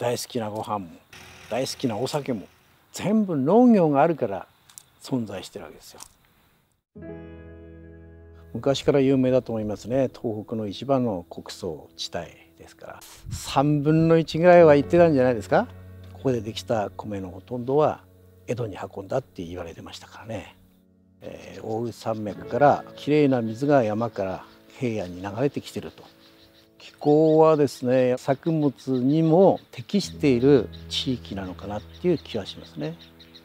大好きなご飯も大好きなお酒も全部農業があるから存在してるわけですよ。昔から有名だと思いますね。東北の一番の穀倉地帯ですから3分の1ぐらいは行ってたんじゃないですか。ここでできた米のほとんどは江戸に運んだって言われてましたからね。奥羽山脈からきれいな水が山から平野に流れてきてると。気候はですね、作物にも適している地域なのかなっていう気がしますね。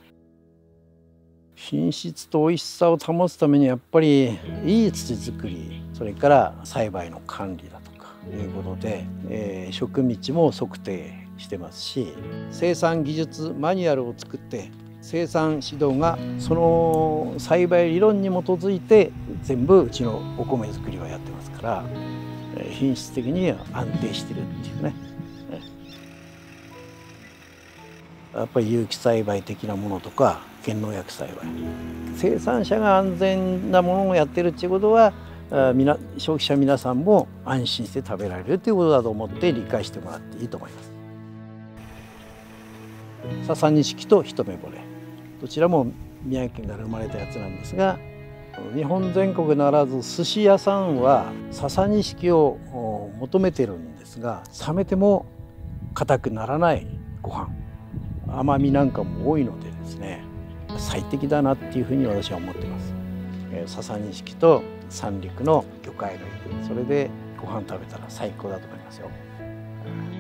品質と美味しさを保つためにやっぱりいい土作り、それから栽培の管理だとかいうことで、植道も測定してますし、生産技術マニュアルを作って生産指導がその栽培理論に基づいて全部うちのお米作りはやってますから、品質的には安定してるっていうね。やっぱり有機栽培的なものとか減農薬栽培、生産者が安全なものをやってるっていうことは消費者皆さんも安心して食べられるということだと思って理解してもらっていいと思います。笹錦と一目惚れ、どちらも宮城県から生まれたやつなんですが、日本全国ならず寿司屋さんは笹錦を求めてるんですが、冷めても硬くならないご飯、甘みなんかも多いのでですね、最適だなっていうふうに私は思ってます。笹錦と三陸の魚介類、それでご飯食べたら最高だと思いますよ。